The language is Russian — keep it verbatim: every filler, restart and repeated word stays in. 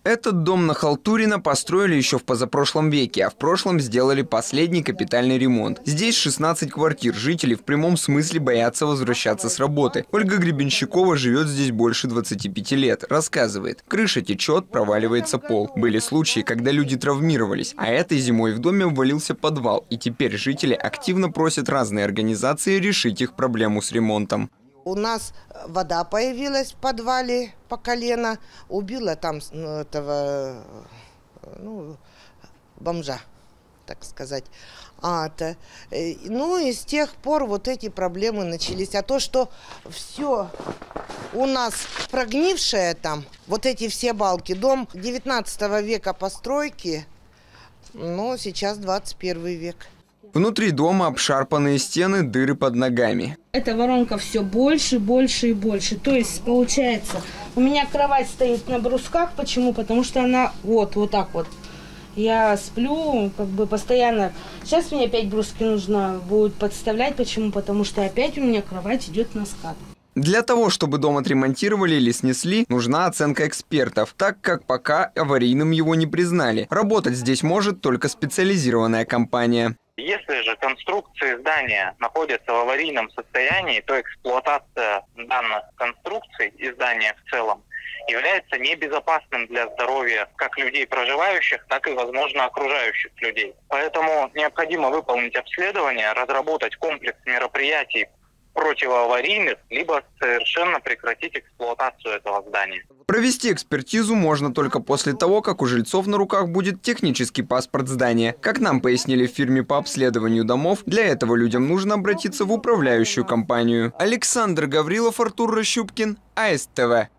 Этот дом на Халтурина построили еще в позапрошлом веке, а в прошлом сделали последний капитальный ремонт. Здесь шестнадцать квартир, жители в прямом смысле боятся возвращаться с работы. Ольга Гребенщикова живет здесь больше двадцати пяти лет. Рассказывает, крыша течет, проваливается пол. Были случаи, когда люди травмировались, а этой зимой в доме обвалился подвал, и теперь жители активно просят разные организации решить их проблему с ремонтом. У нас вода появилась в подвале по колено, убила там этого, ну, бомжа, так сказать. А, то, ну и с тех пор вот эти проблемы начались. А то, что все у нас прогнившее там, вот эти все балки, дом девятнадцатого века постройки, но сейчас двадцать первый век. Внутри дома обшарпанные стены, дыры под ногами. Эта воронка все больше, больше и больше. То есть, получается, у меня кровать стоит на брусках. Почему? Потому что она вот, вот так вот. Я сплю как бы постоянно. Сейчас мне опять бруски нужно будет подставлять. Почему? Потому что опять у меня кровать идет на скат. Для того, чтобы дом отремонтировали или снесли, нужна оценка экспертов, так как пока аварийным его не признали. Работать здесь может только специализированная компания. Если же конструкции здания находятся в аварийном состоянии, то эксплуатация данных конструкций и здания в целом является небезопасным для здоровья как людей проживающих, так и, возможно, окружающих людей. Поэтому необходимо выполнить обследование, разработать комплекс мероприятий противоаварийных, либо совершенно прекратить эксплуатацию этого здания. Провести экспертизу можно только после того, как у жильцов на руках будет технический паспорт здания. Как нам пояснили в фирме по обследованию домов, для этого людям нужно обратиться в управляющую компанию. Александр Гаврилов, Артур Рощупкин, А Эс Тэ Вэ.